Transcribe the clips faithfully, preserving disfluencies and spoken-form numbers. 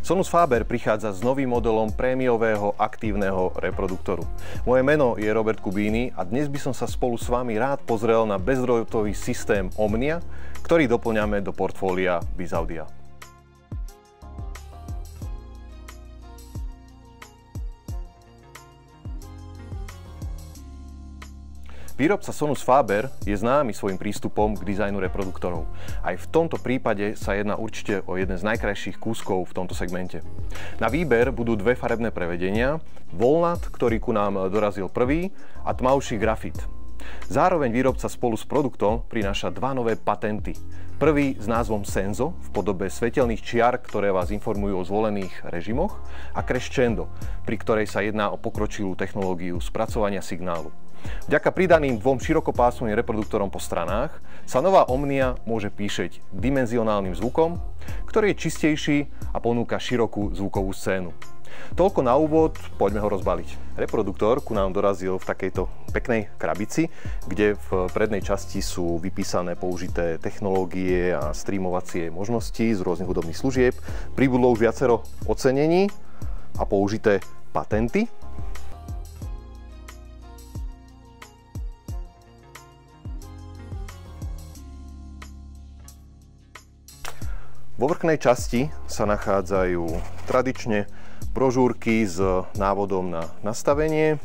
Sonus Faber prichádza s novým modelom prémiového aktívneho reproduktoru. Moje meno je Robert Kubíny a dnes by som sa spolu s vami rád pozrel na bezdrôtový systém Omnia, ktorý doplňame do portfólia BizAudia. Výrobca Sonus Faber je známy svojím prístupom k dizajnu reproduktorov. Aj v tomto prípade sa jedná určite o jeden z najkrajších kúskov v tomto segmente. Na výber budú dve farebné prevedenia, Volnat, ktorý ku nám dorazil prvý, a tmavší grafit. Zároveň výrobca spolu s produktom prináša dva nové patenty. Prvý s názvom Senso v podobe svetelných čiar, ktoré vás informujú o zvolených režimoch, a Crescendo, pri ktorej sa jedná o pokročilú technológiu spracovania signálu. Vďaka pridaným dvom širokopásmovým reproduktorom po stranách sa nová Omnia môže píšeť dimenzionálnym zvukom, ktorý je čistejší a ponúka širokú zvukovú scénu. Toľko na úvod, poďme ho rozbaliť. Reproduktor ku nám dorazil v takejto peknej krabici, kde v prednej časti sú vypísané použité technológie a streamovacie možnosti z rôznych hudobných služieb. Pribudlo už viacero ocenení a použité patenty. Vo vrchnej časti sa nachádzajú tradične brožúrky s návodom na nastavenie,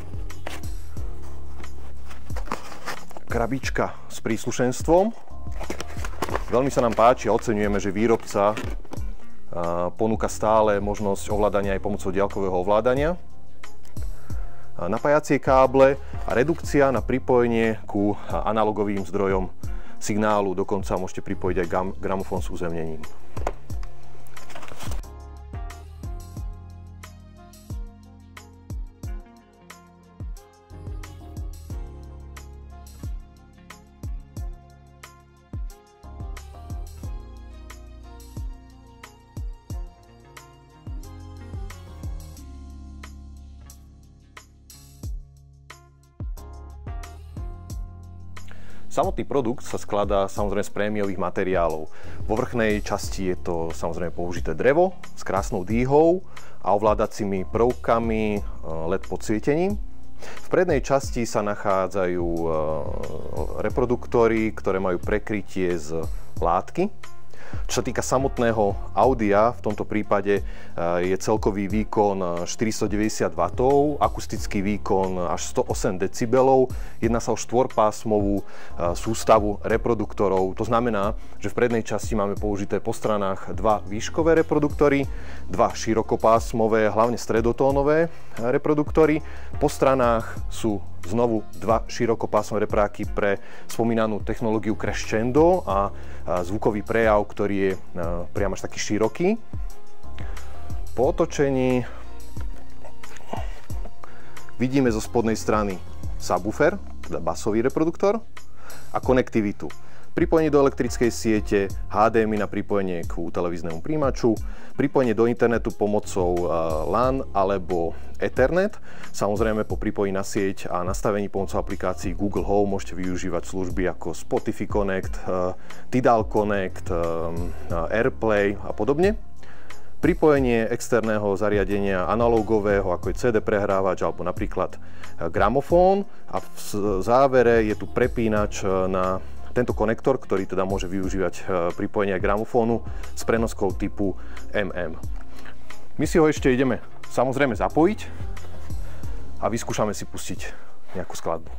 krabička s príslušenstvom. Veľmi sa nám páči a oceňujeme, že výrobca ponúka stále možnosť ovládania aj pomocou diaľkového ovládania, napájacie káble a redukcia na pripojenie ku analogovým zdrojom signálu. Dokonca môžete pripojiť aj gramofón s uzemnením. Samotný produkt sa skladá samozrejme z prémiových materiálov. Vo vrchnej časti je to samozrejme použité drevo s krásnou dýhou a ovládacími prvkami el é dé podsvietením. V prednej časti sa nachádzajú reproduktory, ktoré majú prekrytie z látky. Čo sa týka samotného audia, v tomto prípade je celkový výkon štyristodeväťdesiat wattov, akustický výkon až sto osem decibelov. Jedná sa o štvorpásmovú sústavu reproduktorov. To znamená, že v prednej časti máme použité po stranách dva výškové reproduktory, dva širokopásmové, hlavne stredotónové reproduktory. Po stranách sú znovu dva širokopásmové repráky pre spomínanú technológiu Crescendo a zvukový prejav, ktorý je priam až taký široký. Po otočení vidíme zo spodnej strany subwoofer, teda basový reproduktor, a konektivitu. Pripojenie do elektrickej siete, há dé em í na pripojenie k televíznemu príjimaču, pripojenie do internetu pomocou LAN alebo Ethernet. Samozrejme po pripojení na sieť a nastavení pomocou aplikácií Google Home môžete využívať služby ako Spotify Connect, Tidal Connect, AirPlay a podobne. Pripojenie externého zariadenia analogového, ako je cé dé prehrávač alebo napríklad gramofón, a v závere je tu prepínač na tento konektor, ktorý teda môže využívať pripojenie gramofónu s prenoskou typu em em. My si ho ešte ideme samozrejme zapojiť a vyskúšame si pustiť nejakú skladbu.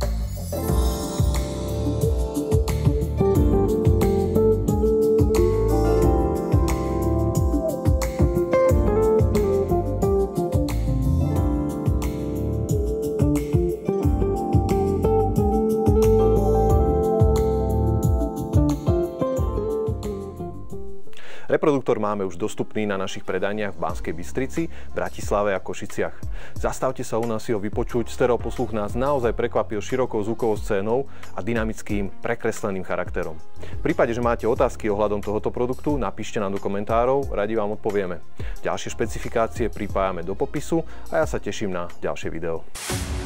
Reproduktor máme už dostupný na našich predajniach v Banskej Bystrici, Bratislave a Košiciach. Zastavte sa u nás si ho vypočuť, stereo posluch nás naozaj prekvapil širokou zvukovou scénou a dynamickým, prekresleným charakterom. V prípade, že máte otázky ohľadom tohoto produktu, napíšte nám do komentárov, radi vám odpovieme. Ďalšie špecifikácie pripájame do popisu a ja sa teším na ďalšie video.